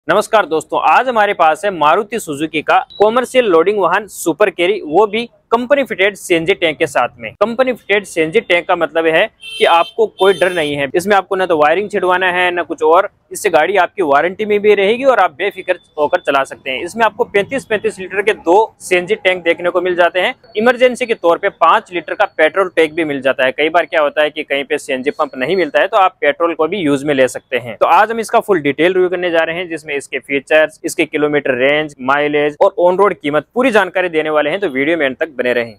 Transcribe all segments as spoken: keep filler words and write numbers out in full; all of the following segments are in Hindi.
नमस्कार दोस्तों, आज हमारे पास है मारुति सुजुकी का कॉमर्शियल लोडिंग वाहन सुपर कैरी, वो भी कंपनी फिटेड सीएनजी टैंक के साथ में। कंपनी फिटेड सीएनजी टैंक का मतलब है कि आपको कोई डर नहीं है। इसमें आपको ना तो वायरिंग छिड़वाना है ना कुछ और। इससे गाड़ी आपकी वारंटी में भी रहेगी और आप बेफिक्र होकर चला सकते हैं। इसमें आपको पैंतीस पैंतीस लीटर के दो सीएनजी टैंक देखने को मिल जाते हैं। इमरजेंसी के तौर पे पांच लीटर का पेट्रोल टैंक भी मिल जाता है। कई बार क्या होता है कि कहीं पे सीएनजी पंप नहीं मिलता है तो आप पेट्रोल को भी यूज में ले सकते हैं। तो आज हम इसका फुल डिटेल रिव्यू करने जा रहे हैं, जिसमें इसके फीचर्स, इसके किलोमीटर रेंज, माइलेज और ऑन रोड कीमत पूरी जानकारी देने वाले हैं। तो वीडियो में अंत तक बने रहें।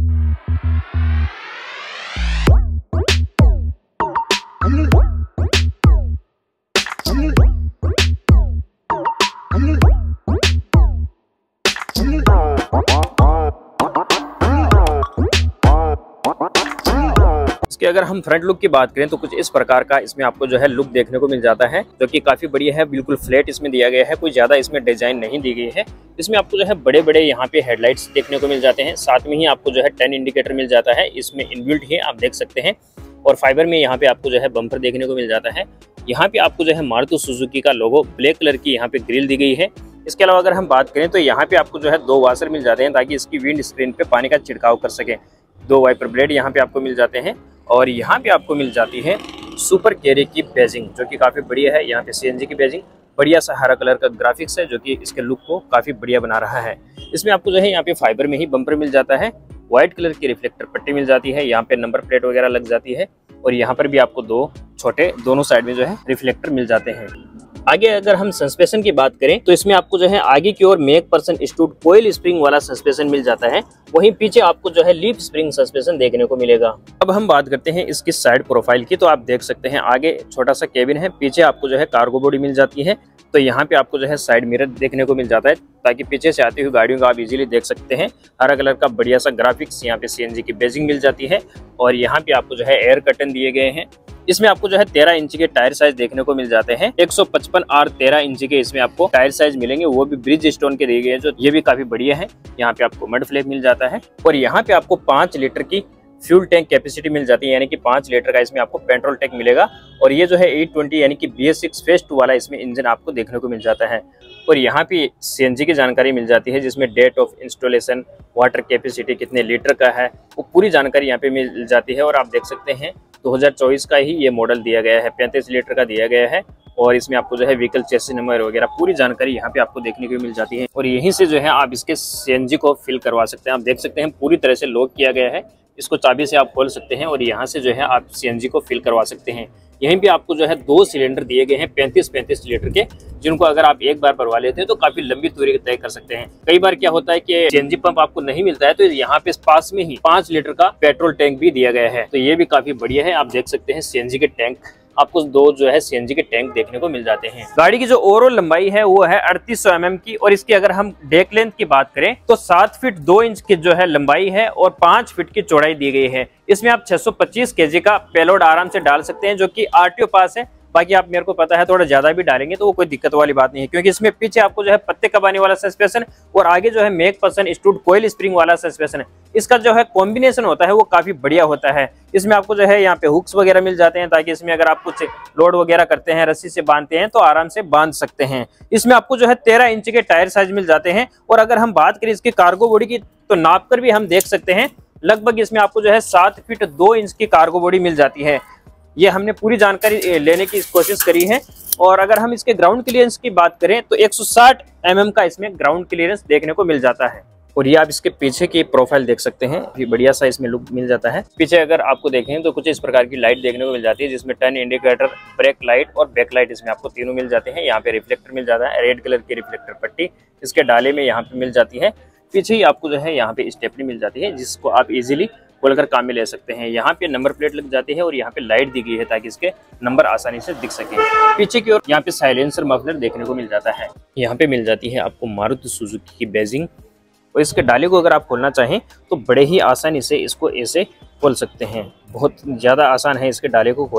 इसके अगर हम फ्रंट लुक की बात करें तो कुछ इस प्रकार का इसमें आपको जो है लुक देखने को मिल जाता है, जो कि काफी बढ़िया है। बिल्कुल फ्लैट इसमें दिया गया है, कोई ज्यादा इसमें डिजाइन नहीं दी गई है। इसमें आपको जो है बड़े बड़े यहाँ पे हेडलाइट्स देखने को मिल जाते हैं। साथ में ही आपको जो है टेन इंडिकेटर मिल जाता है, इसमें इनबिल्ट है, आप देख सकते हैं। और फाइबर में यहाँ पे आपको जो है बम्पर देखने को मिल जाता है। यहाँ पे आपको जो है मारुति सुजुकी का लोगो ब्लैक कलर की यहाँ पे ग्रिल दी गई है। इसके अलावा अगर हम बात करें तो यहाँ पे आपको जो है दो वाशर मिल जाते हैं, ताकि इसकी विंड स्क्रीन पे पानी का छिड़काव कर सके। दो वाइपर ब्लेड यहाँ पे आपको मिल जाते हैं। और यहाँ पे आपको मिल जाती है सुपर कैरी की बैजिंग, जो कि काफी बढ़िया है। यहाँ पे सीएनजी की बैजिंग, बढ़िया सा हरा कलर का ग्राफिक्स है, जो कि इसके लुक को काफी बढ़िया बना रहा है। इसमें आपको जो है यहाँ पे फाइबर में ही बम्पर मिल जाता है। व्हाइट कलर की रिफ्लेक्टर पट्टी मिल जाती है, यहाँ पे नंबर प्लेट वगैरह लग जाती है। और यहाँ पर भी आपको दो छोटे दोनों साइड में जो है रिफ्लेक्टर मिल जाते हैं। आगे अगर हम सस्पेंशन की बात करें तो इसमें आपको जो है आगे की ओर McPherson strut coil spring वाला सस्पेंशन मिल जाता है। वहीं पीछे आपको जो है लीफ स्प्रिंग सस्पेंशन देखने को मिलेगा। अब हम बात करते हैं इसकी साइड प्रोफाइल की, तो आप देख सकते हैं आगे छोटा सा केबिन है, पीछे आपको जो है कार्गो बॉडी मिल जाती है। तो यहाँ पे आपको जो है साइड मिरर देखने को मिल जाता है, ताकि पीछे से आती हुई गाड़ियों को आप इजीली देख सकते हैं। हरा कलर का बढ़िया सा ग्राफिक्स, यहाँ पे सीएनजी की बैजिंग मिल जाती है। और यहाँ पे आपको जो है एयर कर्टन दिए गए हैं। इसमें आपको जो है तेरह इंच के टायर साइज देखने को मिल जाते हैं। एक सौ पचपन आर तेरह इंच के इसमें आपको टायर साइज मिलेंगे, वो भी ब्रिज स्टोन के दिए गए हैं, जो ये भी काफी बढ़िया है। यहाँ पे आपको मड फ्लैप मिल जाता है। और यहाँ पे आपको पांच लीटर की फ्यूल टैंक कैपेसिटी मिल जाती है, यानी कि पांच लीटर का इसमें आपको पेट्रोल टैंक मिलेगा। और ये जो है एट ट्वेंटी यानी कि B S six phase two वाला इसमें इंजन आपको देखने को मिल जाता है। और यहाँ पे सीएनजी की जानकारी मिल जाती है, जिसमें date of installation, water capacity कितने लीटर का है, वो पूरी जानकारी यहाँ पे मिल जाती है। और आप देख सकते हैं दो हज़ार चौबीस का ही ये मॉडल दिया गया है, पैंतीस लीटर का दिया गया है। और इसमें आपको जो है व्हीकल चेसिस नंबर वगैरह पूरी जानकारी यहाँ पे आपको देखने को मिल जाती है। और यहीं से जो है आप इसके सीएनजी को फिल करवा सकते हैं। आप देख सकते हैं पूरी तरह से लॉक किया गया है, इसको चाबी से आप खोल सकते हैं और यहाँ से जो है आप सीएनजी को फिल करवा सकते हैं। यहीं पे आपको जो है दो सिलेंडर दिए गए हैं पैंतीस पैंतीस लीटर के, जिनको अगर आप एक बार भरवा लेते हैं तो काफी लंबी दूरी तय कर सकते हैं। कई बार क्या होता है कि सीएनजी पंप आपको नहीं मिलता है, तो यहाँ पे पास में ही पांच लीटर का पेट्रोल टैंक भी दिया गया है। तो ये भी काफी बढ़िया है। आप देख सकते हैं सीएनजी के टैंक, आपको दो जो है सीएनजी के टैंक देखने को मिल जाते हैं। गाड़ी की जो ओवरऑल लंबाई है वो है अड़तीस सौ एम एम की। और इसकी अगर हम डेक लेंथ की बात करें तो सात फीट दो इंच की जो है लंबाई है और पांच फीट की चौड़ाई दी गई है। इसमें आप छह सौ पच्चीस केजी का पेलोड आराम से डाल सकते हैं, जो कि आरटीओ पास है। बाकी आप मेरे को पता है थोड़ा ज्यादा भी डालेंगे तो वो कोई दिक्कत वाली बात नहीं है, क्योंकि इसमें पीछे आपको जो है पत्ते कबाने वाला सस्पेंशन और आगे जो है McPherson strut coil spring वाला सस्पेंशन है। इसका जो है कॉम्बिनेशन होता है वो काफी बढ़िया होता है। इसमें आपको जो है यहाँ पे हुक्स वगैरह मिल जाते हैं, ताकि इसमें अगर आप कुछ लोड वगैरह करते हैं, रस्सी से बांधते हैं तो आराम से बांध सकते हैं। इसमें आपको जो है तेरह इंच के टायर साइज मिल जाते हैं। और अगर हम बात करें इसकी कार्गो बॉडी की तो नाप कर भी हम देख सकते हैं, लगभग इसमें आपको जो है सात फीट दो इंच की कार्गो बॉडी मिल जाती है। ये हमने पूरी जानकारी लेने की कोशिश करी है। और अगर हम इसके ग्राउंड क्लियरेंस की बात करें तो एक सौ साठ एम एम का इसमें ग्राउंड क्लियरेंस देखने को मिल जाता है। और ये आप इसके पीछे की प्रोफाइल देख सकते हैं, ये बढ़िया सा इसमें लुक मिल जाता है। पीछे अगर आपको देखें तो कुछ इस प्रकार की लाइट देखने को मिल जाती है, जिसमें टर्न इंडिकेटर, ब्रेक लाइट और बैक लाइट इसमें आपको तीनों मिल जाते हैं। यहाँ पे रिफ्लेक्टर मिल जाता है, रेड कलर की रिफ्लेक्टर पट्टी इसके डाले में यहाँ पे मिल जाती है। पीछे ही आपको जो है यहाँ पे स्टेपनी मिल जाती है, जिसको आप इजीली खोलकर काम में ले सकते हैं। यहाँ पे नंबर प्लेट लग जाती है और यहाँ पे लाइट दी गई है, ताकि इसके नंबर आसानी से दिख सके। पीछे की ओर यहाँ पे साइलेंसर मफलर देखने को मिल जाता है। यहाँ पे मिल जाती है आपको मारुति सुजुकी की बैजिंग। और इसके डाले को अगर आप खोलना चाहें तो बड़े ही आसानी से इसको ऐसे खोल सकते हैं। बहुत ज़्यादा आसान है इसके डाले को खोलना।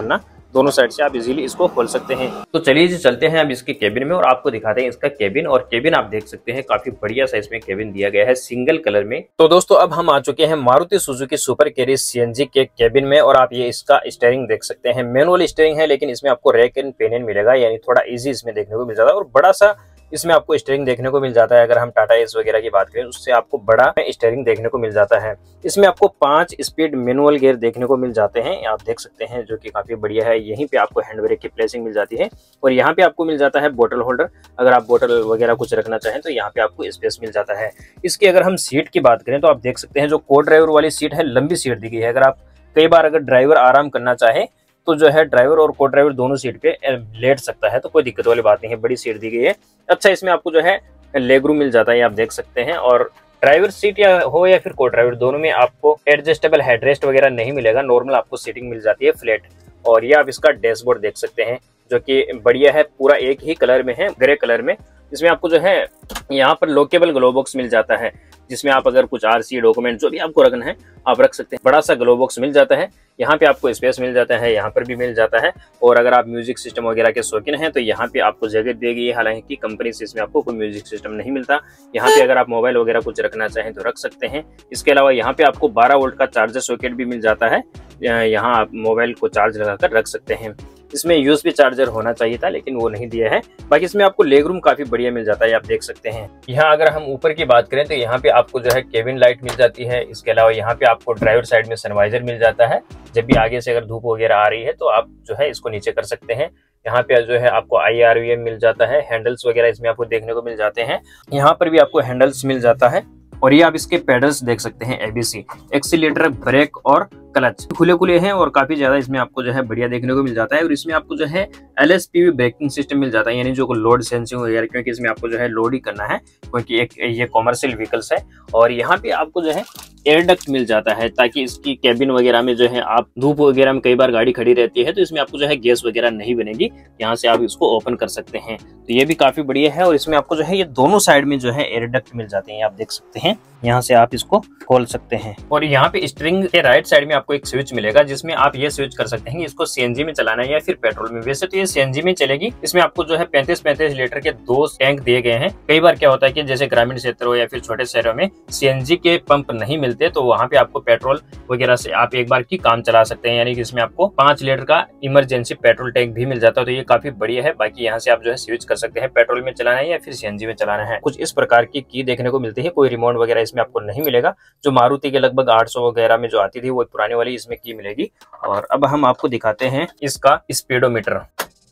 दोनों साइड से आप इजीली इसको खोल सकते हैं। तो चलिए जी चलते हैं अब इसके केबिन में और आपको दिखाते हैं इसका केबिन। और केबिन आप देख सकते हैं काफी बढ़िया सा इसमें केबिन दिया गया है सिंगल कलर में। तो दोस्तों अब हम आ चुके हैं Maruti Suzuki super carrier CNG के केबिन में और आप ये इसका स्टीयरिंग देख सकते हैं। मैनुअल स्टीयरिंग है लेकिन इसमें आपको रैक एंड पेन मिलेगा, यानी थोड़ा इजी इसमें देखने को मिल जाता है और बड़ा सा इसमें आपको स्टीयरिंग देखने को मिल जाता है। अगर हम टाटा एस वगैरह की बात करें उससे आपको बड़ा स्टीयरिंग देखने को मिल जाता है। इसमें आपको पांच स्पीड मैनुअल गियर देखने को मिल जाते हैं, आप देख सकते हैं, जो कि काफी बढ़िया है। यहीं पे आपको हैंड ब्रेक की प्लेसिंग मिल जाती है और यहाँ पे आपको मिल जाता है बोतल होल्डर। अगर आप बोतल वगैरह कुछ रखना चाहें तो यहाँ पे आपको स्पेस मिल जाता है। इसकी अगर हम सीट की बात करें तो आप देख सकते हैं जो को ड्राइवर वाली सीट है लंबी सीट दी गई है। अगर आप कई बार अगर ड्राइवर आराम करना चाहे तो जो है ड्राइवर और को ड्राइवर दोनों सीट पे लेट सकता है, तो कोई दिक्कत वाली बात नहीं है, बड़ी सीट दी गई है। अच्छा इसमें आपको जो है लेग रूम मिल जाता है, आप देख सकते हैं। और ड्राइवर सीट या हो या फिर को ड्राइवर दोनों में आपको एडजस्टेबल हेडरेस्ट वगैरह नहीं मिलेगा, नॉर्मल आपको सीटिंग मिल जाती है फ्लैट। और ये आप इसका डैशबोर्ड देख सकते हैं जो कि बढ़िया है, पूरा एक ही कलर में है, ग्रे कलर में। इसमें आपको जो है यहाँ पर लोकेबल ग्लो बॉक्स मिल जाता है जिसमें आप अगर कुछ आरसी डॉक्यूमेंट जो भी आपको रखना है आप रख सकते हैं। बड़ा सा ग्लो बॉक्स मिल जाता है, यहाँ पे आपको स्पेस मिल जाता है, यहाँ पर भी मिल जाता है। और अगर आप म्यूजिक सिस्टम वगैरह के शौकीन हैं तो यहाँ पे आपको जगह दी गई है, हालांकि कंपनी से इसमें आपको कोई म्यूजिक सिस्टम नहीं मिलता। यहाँ पे अगर आप मोबाइल वगैरह कुछ रखना चाहें तो रख सकते हैं। इसके अलावा यहाँ पे आपको बारह वोल्ट का चार्जर सॉकेट भी मिल जाता है, यहाँ आप मोबाइल को चार्ज लगाकर रख सकते हैं। इसमें यूएसबी चार्जर होना चाहिए था लेकिन वो नहीं दिया है। बाकी इसमें आपको लेग रूम काफी बढ़िया मिल जाता है, आप देख सकते हैं। यहाँ अगर हम ऊपर की बात करें तो यहाँ पे आपको जो है केबिन लाइट मिल जाती है। इसके अलावा यहाँ पे आपको ड्राइवर साइड में सनवाइजर मिल जाता है, जब भी आगे से अगर धूप वगैरह आ रही है तो आप जो है इसको नीचे कर सकते हैं। यहाँ पे जो है आपको आई आर वी एम मिल जाता है, हैंडल्स वगैरह इसमें आपको देखने को मिल जाते हैं। यहाँ पर भी आपको हैंडल्स मिल जाता है और ये आप इसके पेडल्स देख सकते हैं, एबीसी, एक्सीलेटर, ब्रेक और क्लच खुले खुले हैं और काफी ज्यादा इसमें आपको जो है बढ़िया देखने को मिल जाता है। और इसमें आपको जो है L S P V braking system मिल जाता है, यानी जो लोड सेंसिंग वगैरह, क्योंकि इसमें आपको जो है लोड ही करना है क्योंकि एक ये कॉमर्शियल व्हीकल्स है। और यहाँ पे आपको जो है एयर डक्ट मिल जाता है ताकि इसकी कैबिन वगैरह में जो है आप धूप वगैरह में कई बार गाड़ी खड़ी रहती है तो इसमें आपको जो है गैस वगैरह नहीं बनेगी, यहाँ से आप इसको ओपन कर सकते हैं। तो ये भी काफी बढ़िया है। और इसमें आपको जो है ये दोनों साइड में जो है एयर डक्ट मिल जाते हैं, आप देख सकते हैं, यहाँ से आप इसको खोल सकते हैं। और यहाँ पे स्टीयरिंग के राइट साइड में आपको एक स्विच मिलेगा जिसमें आप ये स्विच कर सकते हैं कि इसको सीएनजी में चलाना है या फिर पेट्रोल में। वैसे तो ये सीएनजी में चलेगी। इसमें आपको जो है पैंतीस पैंतीस लीटर के दो टैंक दिए गए हैं। कई बार क्या होता है कि जैसे ग्रामीण क्षेत्रों या फिर छोटे शहरों में सीएनजी के पंप नहीं मिलते तो वहाँ पे आपको पेट्रोल वगैरह से आप एक बार की काम चला सकते हैं, यानी कि इसमें आपको पांच लीटर का इमरजेंसी पेट्रोल टैंक भी मिल जाता है। तो ये काफी बढ़िया है। बाकी यहाँ से आप जो है स्विच कर सकते हैं, पेट्रोल में चलाना है या फिर सीएनजी में चलाना है। कुछ इस प्रकार की की देखने को मिलती है, कोई रिमोट वगैरह इसमें आपको नहीं मिलेगा। जो मारुति के लगभग आठ सौ वगैरह में जो आती थी वो पुराने वाली इसमें की मिलेगी। और अब हम आपको दिखाते हैं इसका स्पीडोमीटर।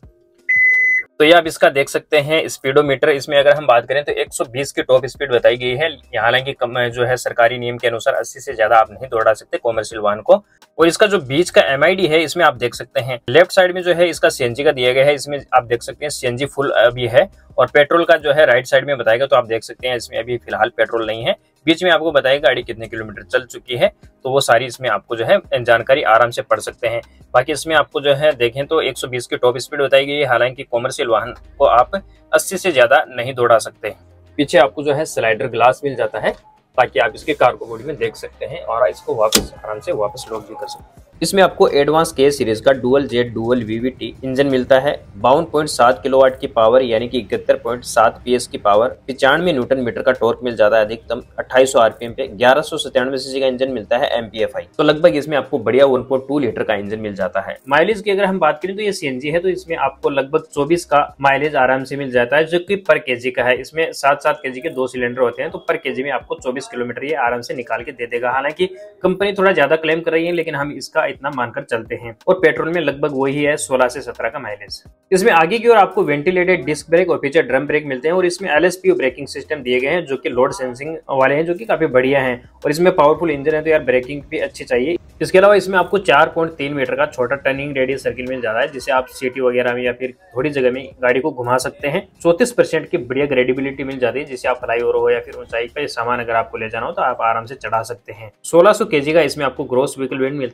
तो ये आप इसका देख सकते हैं स्पीडोमीटर। इसमें अगर हम बात करें तो एक सौ बीस की टॉप स्पीड बताई गई है। हालांकि कम जो है सरकारी नियम के अनुसार अस्सी से ज्यादा आप नहीं दौड़ा सकते कॉमर्शियल वाहन को। और इसका जो बीच का एम आई डी है इसमें आप देख सकते हैं लेफ्ट साइड में जो है इसका सीएनजी का दिया गया है। इसमें आप देख सकते हैं सीएनजी फुल अभी है और पेट्रोल का जो है राइट साइड में बताएगा, तो आप देख सकते हैं इसमें अभी फिलहाल पेट्रोल नहीं है। बीच में आपको बताएगा गाड़ी कितने किलोमीटर चल चुकी है, तो वो सारी इसमें आपको जो है जानकारी आराम से पढ़ सकते हैं। बाकी इसमें आपको जो है देखें तो एक सौ बीस की टॉप स्पीड बताई गई है। हालांकि कॉमर्शियल वाहन को आप अस्सी से ज्यादा नहीं दौड़ा सकते। पीछे आपको जो है स्लाइडर ग्लास मिल जाता है ताकि आप इसके कार्गो बॉडी में देख सकते हैं और इसको वापस आराम से वापस लॉक भी कर सकते हैं। इसमें आपको एडवांस के सीरीज का dual jet dual V V T engine मिलता है। बावन पॉइंट सात किलोवाट की पावर यानी कि इकहत्तर पॉइंट सात पीएस की पावर, पिचानवे न्यूटन मीटर का टॉर्क मिल जाता है अधिकतम अट्ठाईस सौ आरपीएम पे। ग्यारह सौ सत्तानवे सीसी का इंजन मिलता है एमपीएफआई। तो लगभग इसमें आपको बढ़िया वन पॉइंट टू लीटर का इंजन मिल जाता है। माइलेज की अगर हम बात करें तो ये सीएनजी है तो इसमें आपको लगभग चौबीस का माइलेज आराम से मिल जाता है, जो कि पर केजी का है। इसमें सात सात केजी के दो सिलेंडर होते हैं तो पर केजी में आपको चौबीस किलोमीटर ये आराम से निकाल के दे देगा। हालांकि कंपनी थोड़ा ज्यादा क्लेम कर रही है लेकिन हम इसका इतना मानकर चलते हैं। और पेट्रोल में लगभग वही है सोलह से सत्रह का माइलेज। इसमें आगे की ओर आपको वेंटिलेटेड डिस्क ब्रेक और पीछे ड्रम ब्रेक मिलते हैं और इसमें एलएसपी ब्रेकिंग सिस्टम दिए गए हैं जो कि लोड सेंसिंग वाले हैं, जो कि काफी बढ़िया हैं। और इसमें पावरफुल इंजन है तो यार ब्रेकिंग भी अच्छी चाहिए। इसके अलावा इसमें आपको चार पॉइंट तीन मीटर का छोटा टर्निंग रेडियस सर्किल मिल जाता है, जिसे आप सिटी वगैरह में या फिर थोड़ी जगह में गाड़ी को घुमा सकते हैं। चौतीस परसेंट की बढ़िया ग्रेडिबिलिटी मिल जाती है, जिसे आप फ्लाई ओवर हो या फिर ऊंचाई पे सामान अगर आपको ले जाना हो तो आप आराम से चढ़ा सकते हैं। सोलह सौ केजी का इसमें आपको ग्रॉस व्हीकल वेट मिलता है और गाड़ी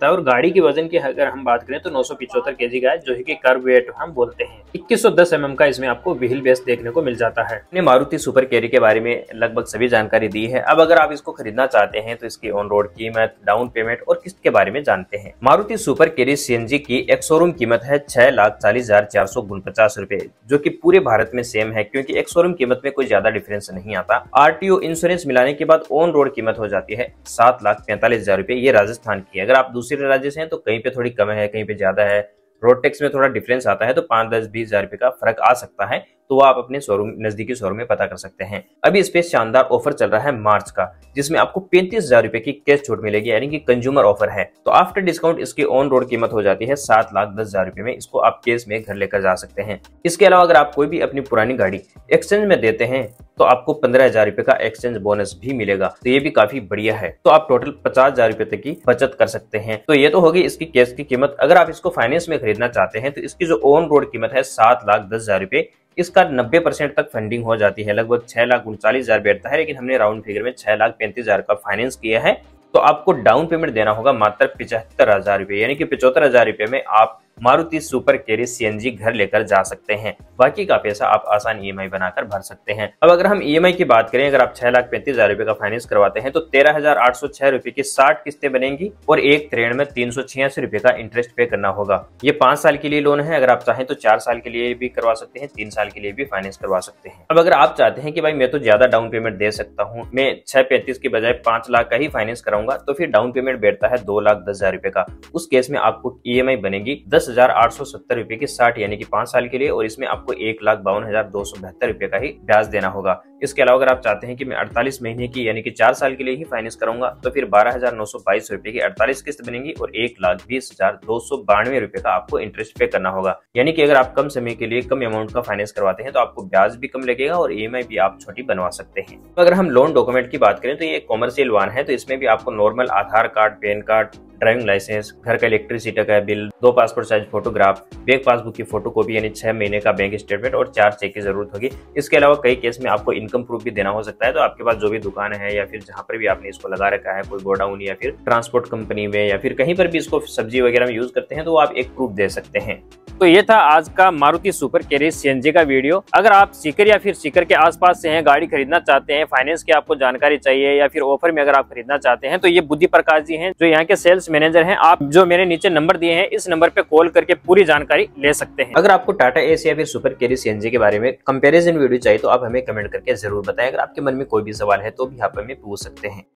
गाड़ी की वजन की अगर हम बात करें तो नौ सौ पिछहत्तर केजी का है, जो है कि कर्व वेट हम बोलते हैं। इक्कीस सौ दस एम एम का इसमें आपको व्हील बेस देखने को मिल जाता है। हमने मारुति सुपर कैरी के बारे में लगभग सभी जानकारी दी है। अब अगर आप इसको खरीदना चाहते हैं तो इसकी ऑन रोड कीमत, डाउन पेमेंट और किस्त के बारे में जानते हैं। मारुति सुपर कैरी सीएनजी की एक शोरूम कीमत है छह लाख चालीस हजार चार सौ उनपचास रुपए, जो कि पूरे भारत में सेम है, क्योंकि एक शोरूम कीमत में कोई ज्यादा डिफरेंस नहीं आता। आरटीओ इंश्योरेंस मिलाने के बाद ऑन रोड कीमत हो जाती है सात लाख पैंतालीस हजार रुपए। ये राजस्थान की है। अगर आप दूसरे राज्य से हैं तो कहीं पे थोड़ी कम है, कहीं पे ज्यादा है। रोड टैक्स में थोड़ा डिफरेंस आता है, तो पांच दस बीस हजार रुपए का फर्क आ सकता है, तो वो आप अपने शोरूम नजदीकी शोरूम में पता कर सकते हैं। अभी इस पे शानदार ऑफर चल रहा है मार्च का, जिसमें आपको पैंतीस हजार रुपए की कैश छूट मिलेगी, यानी कि कंज्यूमर ऑफर है। तो आफ्टर डिस्काउंट इसकी ऑन रोड कीमत हो जाती है सात लाख दस हजार रुपए में। इसको आप कैश में घर लेकर जा सकते हैं। इसके अलावा अगर आप कोई भी अपनी पुरानी गाड़ी एक्सचेंज में देते हैं तो आपको पंद्रह हजार रुपए का एक्सचेंज बोनस भी मिलेगा, तो ये भी काफी बढ़िया है। तो आप टोटल पचास हजार रुपए तक की बचत कर सकते हैं। तो ये तो होगी इसकी कैश की कीमत। अगर आप इसको फाइनेंस में खरीदना चाहते हैं तो इसकी जो ऑन रोड कीमत है सात लाख दस हजार रुपए, इसका नब्बे परसेंट तक फंडिंग हो जाती है, लगभग छह लाख उनचालीस हजार बैठता है, लेकिन हमने राउंड फिगर में छह लाख पैंतीस हजार का फाइनेंस किया है। तो आपको डाउन पेमेंट देना होगा मात्र पिछहत्तर हजार रुपए, यानी कि पिछहत्तर हजार रुपए में आप मारुति सुपर कैरी सीएनजी घर लेकर जा सकते हैं। बाकी का पैसा आप आसान ईएमआई बनाकर भर सकते हैं। अब अगर हम ईएमआई की बात करें, अगर आप छह लाख पैंतीस हजार रुपए का फाइनेंस करवाते हैं तो तेरह हजार आठ सौ छह रुपए की साठ किस्तें बनेंगी और एक त्रेण में तीन सौ छियासी रुपए का इंटरेस्ट पे करना होगा। ये पांच साल के लिए लोन है। अगर आप चाहें तो चार साल के लिए भी करवा सकते हैं, तीन साल के लिए भी फाइनेंस करवा सकते हैं। अब अगर आप चाहते हैं कि भाई मैं तो ज्यादा डाउन पेमेंट दे सकता हूँ, मैं छह पैंतीस की बजाय पांच लाख का ही फाइनेंस कराऊंगा, तो फिर डाउन पेमेंट बैठता है दो लाख दस हजार रुपए का। उस केस में आपको ईएमआई बनेगी दस हजार आठ सौ सत्तर रुपए की साठ, यानी कि पांच साल के लिए, और इसमें आपको एक लाख बावन हजार दो सौ बहत्तर रुपए का ही ब्याज देना होगा। इसके अलावा अगर आप चाहते हैं कि मैं अड़तालीस महीने की यानी कि चार साल के लिए ही फाइनेंस कराऊंगा, तो फिर बारह हजार नौ सौ बाईस रुपए की अड़तालीस किस्त बनेगी और एक लाख बीस हजार दो सौ बानवे रुपए का आपको इंटरेस्ट पे करना होगा। यानी कि अगर आप कम समय के लिए कम अमाउंट का फाइनेंस करवाते हैं तो आपको ब्याज भी कम लगेगा और ईएमआई भी आप छोटी बनवा सकते हैं। तो अगर हम लोन डॉक्यूमेंट की बात करें तो ये कॉमर्शियल वाहन है, तो इसमें भी आपको normal Aadhaar card, PAN card, driving licence, घर का इलेक्ट्रिसिटी का बिल, दो passport size photograph, bank passbook की फोटोकॉपी यानी छह महीने का बैंक स्टेटमेंट और चार चेक की जरूरत होगी। इसके अलावा कई केस में आपको इनकम प्रूफ भी देना हो सकता है। तो आपके पास जो भी दुकान है या फिर जहां पर भी आपने इसको लगा रखा है, कोई गोडाउन या फिर ट्रांसपोर्ट कंपनी में या फिर कहीं पर भी इसको सब्जी वगैरह में यूज करते हैं, तो आप एक प्रूफ दे सकते हैं। तो ये था आज का मारुति सुपर कैरी सीएनजी का वीडियो। अगर आप सीकर या फिर सीकर के आसपास से हैं, गाड़ी खरीदना चाहते हैं, फाइनेंस की आपको जानकारी चाहिए या फिर ऑफर में अगर आप खरीदना चाहते हैं, तो ये बुद्धि प्रकाश जी हैं जो यहाँ के सेल्स मैनेजर हैं। आप जो मेरे नीचे नंबर दिए हैं, इस नंबर पे कॉल करके पूरी जानकारी ले सकते हैं। अगर आपको टाटा एसी या फिर सुपर कैरी सीएनजी के बारे में कंपैरिजन वीडियो चाहिए तो आप हमें कमेंट करके जरूर बताएं। अगर आपके मन में कोई भी सवाल है तो भी आप हमें पूछ सकते हैं।